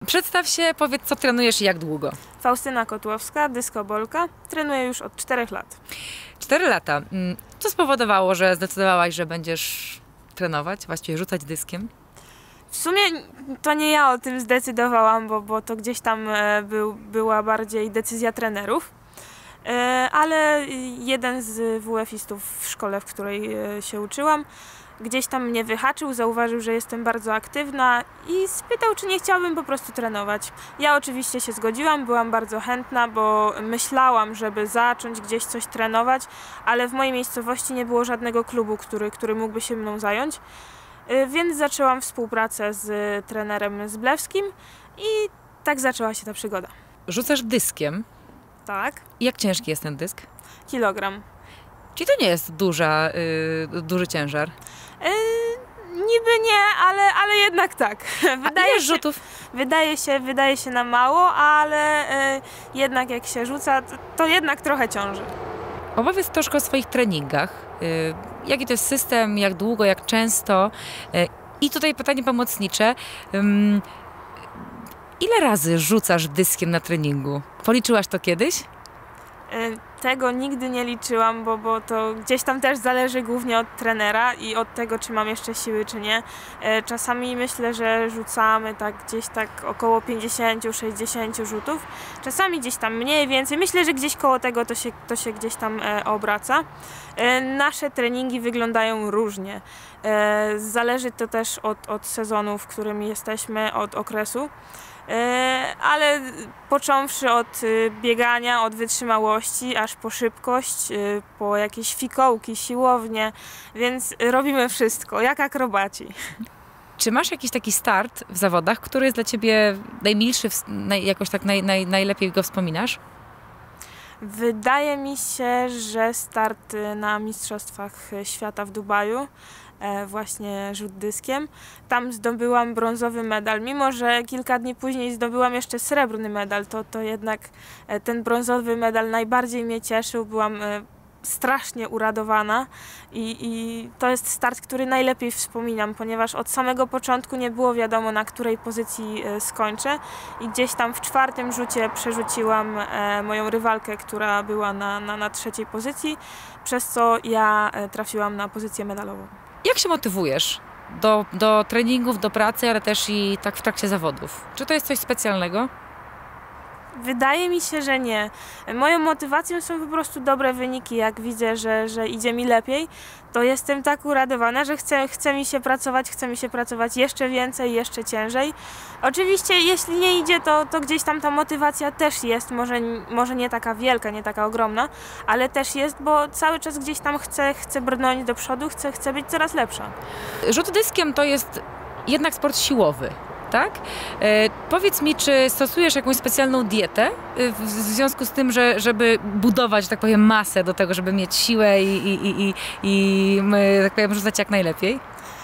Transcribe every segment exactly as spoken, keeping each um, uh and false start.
Przedstaw się, powiedz, co trenujesz i jak długo. Faustyna Kotłowska, dyskobolka. Trenuję już od czterech lat. Cztery lata. Co spowodowało, że zdecydowałaś, że będziesz trenować, właściwie rzucać dyskiem? W sumie to nie ja o tym zdecydowałam, bo, bo to gdzieś tam był, była bardziej decyzja trenerów. Ale jeden z W F-istów w szkole, w której się uczyłam, gdzieś tam mnie wyhaczył, zauważył, że jestem bardzo aktywna i spytał, czy nie chciałabym po prostu trenować. Ja oczywiście się zgodziłam, byłam bardzo chętna, bo myślałam, żeby zacząć gdzieś coś trenować, ale w mojej miejscowości nie było żadnego klubu, który, który mógłby się mną zająć. Więc zaczęłam współpracę z trenerem Zblewskim i tak zaczęła się ta przygoda. Rzucasz dyskiem. Tak. Jak ciężki jest ten dysk? Kilogram. Czyli to nie jest duża, yy, duży ciężar? Yy, niby nie, ale, ale jednak tak. Wydaje się, rzutów? Wydaje się, wydaje się na mało, ale yy, jednak jak się rzuca, to, to jednak trochę ciąży. Opowiedz troszkę o swoich treningach. Yy, jaki to jest system, jak długo, jak często? Yy, I tutaj pytanie pomocnicze. Yy, ile razy rzucasz dyskiem na treningu? Policzyłaś to kiedyś? Tego nigdy nie liczyłam, bo, bo to gdzieś tam też zależy głównie od trenera i od tego, czy mam jeszcze siły, czy nie. Czasami myślę, że rzucamy tak gdzieś tak około pięćdziesiąt do sześćdziesięciu rzutów. Czasami gdzieś tam mniej, więcej. Myślę, że gdzieś koło tego to się, to się gdzieś tam obraca. Nasze treningi wyglądają różnie. Zależy to też od, od sezonu, w którym jesteśmy, od okresu. Ale począwszy od biegania, od wytrzymałości, aż po szybkość, po jakieś fikołki, siłownie, więc robimy wszystko, jak akrobaci. Czy masz jakiś taki start w zawodach, który jest dla ciebie najmilszy, jakoś tak naj, naj, najlepiej go wspominasz? Wydaje mi się, że start na Mistrzostwach Świata w Dubaju, właśnie rzut dyskiem. Tam zdobyłam brązowy medal, mimo że kilka dni później zdobyłam jeszcze srebrny medal, to, to jednak ten brązowy medal najbardziej mnie cieszył. Byłam strasznie uradowana i, i to jest start, który najlepiej wspominam, ponieważ od samego początku nie było wiadomo, na której pozycji skończę i gdzieś tam w czwartym rzucie przerzuciłam moją rywalkę, która była na, na, na trzeciej pozycji, przez co ja trafiłam na pozycję medalową. Jak się motywujesz do, do treningów, do pracy, ale też i tak w trakcie zawodów? Czy to jest coś specjalnego? Wydaje mi się, że nie. Moją motywacją są po prostu dobre wyniki. Jak widzę, że, że idzie mi lepiej, to jestem tak uradowana, że chce, chce mi się pracować, chce mi się pracować jeszcze więcej, jeszcze ciężej. Oczywiście, jeśli nie idzie, to, to gdzieś tam ta motywacja też jest, może, może nie taka wielka, nie taka ogromna, ale też jest, bo cały czas gdzieś tam chcę, chcę brnąć do przodu, chcę, chcę być coraz lepsza. Rzut dyskiem to jest jednak sport siłowy. Tak? E, powiedz mi, czy stosujesz jakąś specjalną dietę w, w związku z tym, że, żeby budować, że tak powiem, masę do tego, żeby mieć siłę i, i, i, i tak powiem, rzucać jak najlepiej?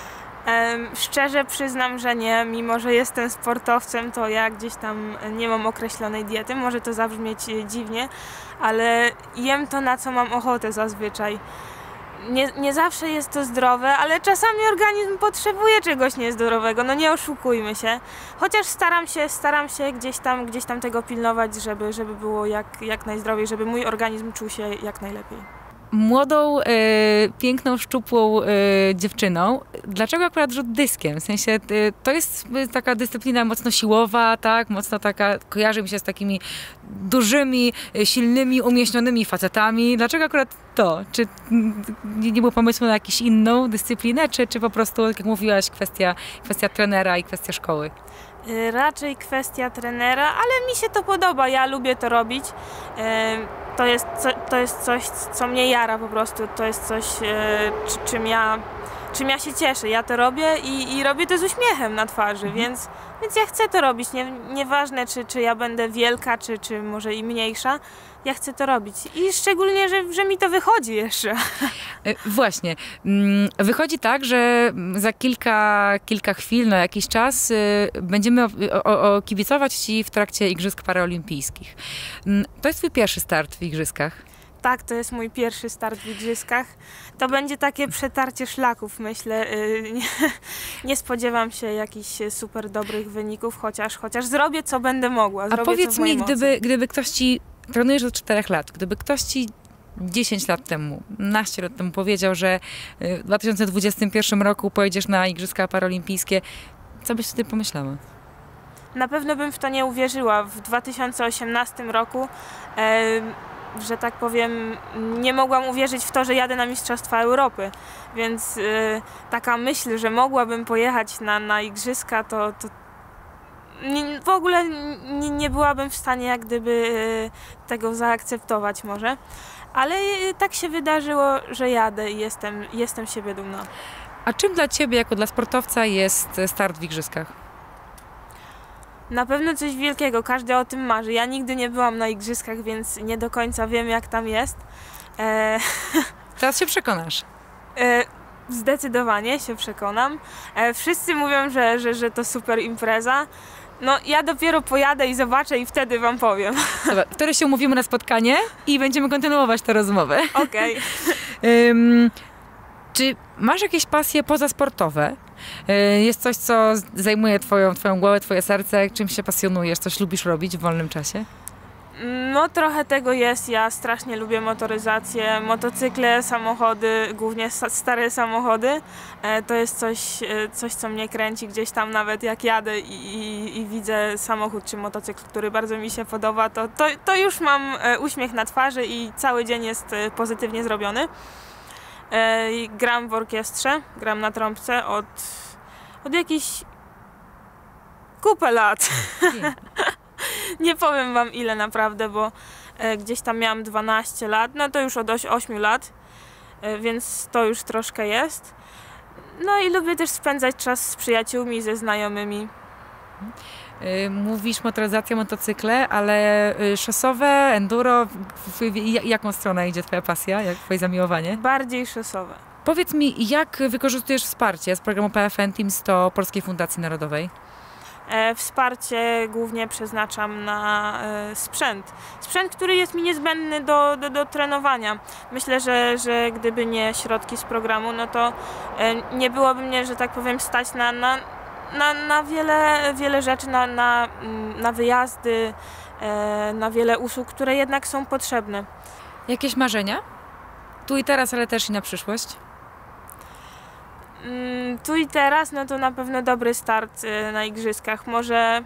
Um, szczerze przyznam, że nie. Mimo że jestem sportowcem, to ja gdzieś tam nie mam określonej diety. Może to zabrzmieć dziwnie, ale jem to, na co mam ochotę zazwyczaj. Nie, nie zawsze jest to zdrowe, ale czasami organizm potrzebuje czegoś niezdrowego, no nie oszukujmy się. Chociaż staram się, staram się gdzieś tam, gdzieś tam tego pilnować, żeby, żeby było jak, jak najzdrowiej, żeby mój organizm czuł się jak najlepiej. Młodą, e, piękną, szczupłą e, dziewczyną. Dlaczego akurat rzut dyskiem? W sensie e, to jest taka dyscyplina mocno siłowa, tak? Mocno taka, kojarzy mi się z takimi dużymi, silnymi, umieśnionymi facetami. Dlaczego akurat to? Czy nie, nie było pomysłu na jakąś inną dyscyplinę, czy, czy po prostu, jak mówiłaś, kwestia, kwestia trenera i kwestia szkoły? Raczej kwestia trenera, ale mi się to podoba, ja lubię to robić. To jest, to jest coś, co mnie jara po prostu, to jest coś, czym ja, czym ja się cieszę. Ja to robię i, i robię to z uśmiechem na twarzy, mhm. więc, więc ja chcę to robić. Nie, nieważne, czy, czy ja będę wielka, czy, czy może i mniejsza. Ja chcę to robić. I szczególnie, że, że mi to wychodzi jeszcze. Właśnie. Wychodzi tak, że za kilka, kilka chwil, no jakiś czas będziemy o, o, o kibicować Ci w trakcie Igrzysk Paraolimpijskich. To jest Twój pierwszy start w Igrzyskach? tak, to jest mój pierwszy start w igrzyskach. To będzie takie przetarcie szlaków, myślę. Nie, nie spodziewam się jakichś super dobrych wyników, chociaż, chociaż zrobię, co będę mogła. Zrobię, A powiedz co w mi, mojej gdyby, mocy. gdyby ktoś ci, trenujesz od czterech lat, gdyby ktoś ci dziesięć lat temu, naście lat temu powiedział, że w dwa tysiące dwudziestym pierwszym roku pojedziesz na Igrzyska Paralimpijskie, co byś wtedy pomyślała? Na pewno bym w to nie uwierzyła. W dwa tysiące osiemnastym roku, e, że tak powiem, nie mogłam uwierzyć w to, że jadę na Mistrzostwa Europy. Więc e, taka myśl, że mogłabym pojechać na, na Igrzyska, to, to nie, w ogóle nie, nie byłabym w stanie jak gdyby e, tego zaakceptować może. Ale e, tak się wydarzyło, że jadę i jestem, jestem siebie dumna. A czym dla ciebie, jako dla sportowca, jest start w Igrzyskach? Na pewno coś wielkiego, każdy o tym marzy. Ja nigdy nie byłam na Igrzyskach, więc nie do końca wiem, jak tam jest. E... Teraz się przekonasz. E... Zdecydowanie się przekonam. E... Wszyscy mówią, że, że, że to super impreza. No ja dopiero pojadę i zobaczę i wtedy wam powiem. Dobra, wtedy się umówimy na spotkanie i będziemy kontynuować tę rozmowę. Okej. um, Czy masz jakieś pasje pozasportowe? Jest coś, co zajmuje twoją, twoją głowę, twoje serce? Czym się pasjonujesz? Coś lubisz robić w wolnym czasie? No trochę tego jest. Ja strasznie lubię motoryzację, motocykle, samochody, głównie stare samochody. To jest coś, coś co mnie kręci gdzieś tam, nawet jak jadę i, i, i widzę samochód czy motocykl, który bardzo mi się podoba, to, to, to już mam uśmiech na twarzy i cały dzień jest pozytywnie zrobiony. Gram w orkiestrze, gram na trąbce od, od jakichś kupę lat. Nie powiem wam ile naprawdę, bo gdzieś tam miałam dwanaście lat, no to już od ośmiu lat, więc to już troszkę jest. No i lubię też spędzać czas z przyjaciółmi, ze znajomymi. Mówisz motoryzacja, motocykle, ale szosowe, enduro, w, w, w, jaką stronę idzie twoja pasja, jak twoje zamiłowanie? Bardziej szosowe. Powiedz mi, jak wykorzystujesz wsparcie z programu P F N Teams do Polskiej Fundacji Narodowej? E, wsparcie głównie przeznaczam na e, sprzęt. Sprzęt, który jest mi niezbędny do, do, do trenowania. Myślę, że, że gdyby nie środki z programu, no to e, nie byłoby mnie, że tak powiem, stać na, na, na, na wiele, wiele rzeczy, na, na, na wyjazdy, e, na wiele usług, które jednak są potrzebne. Jakieś marzenia? Tu i teraz, ale też i na przyszłość? Tu i teraz, no to na pewno dobry start na Igrzyskach. Może,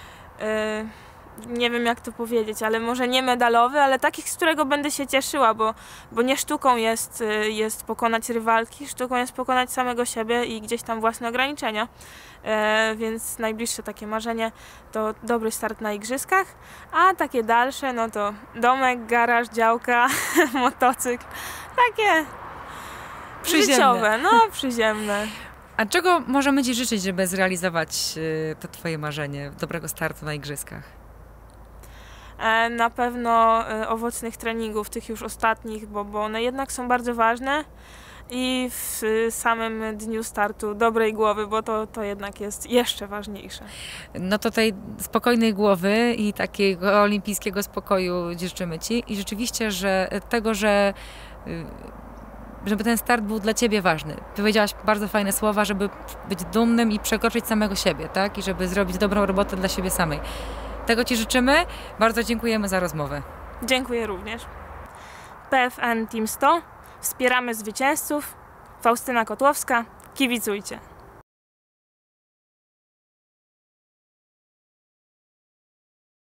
nie wiem jak to powiedzieć, ale może nie medalowy, ale takich, z którego będę się cieszyła, bo, bo nie sztuką jest, jest pokonać rywalki, sztuką jest pokonać samego siebie i gdzieś tam własne ograniczenia. Więc najbliższe takie marzenie to dobry start na Igrzyskach, a takie dalsze, no to domek, garaż, działka, motocykl, takie... Przyziemne. Życiowe, no przyziemne. A czego możemy ci życzyć, żeby zrealizować y, to twoje marzenie dobrego startu na Igrzyskach? E, na pewno e, owocnych treningów, tych już ostatnich, bo, bo one jednak są bardzo ważne i w y, samym dniu startu dobrej głowy, bo to, to jednak jest jeszcze ważniejsze. No to tej spokojnej głowy i takiego olimpijskiego spokoju życzymy ci i rzeczywiście, że tego, że y, żeby ten start był dla ciebie ważny. Powiedziałaś bardzo fajne słowa, żeby być dumnym i przekroczyć samego siebie, tak? I żeby zrobić dobrą robotę dla siebie samej. Tego ci życzymy. Bardzo dziękujemy za rozmowę. Dziękuję również. P F N Team sto. Wspieramy zwycięzców. Faustyna Kotłowska. Kibicujcie.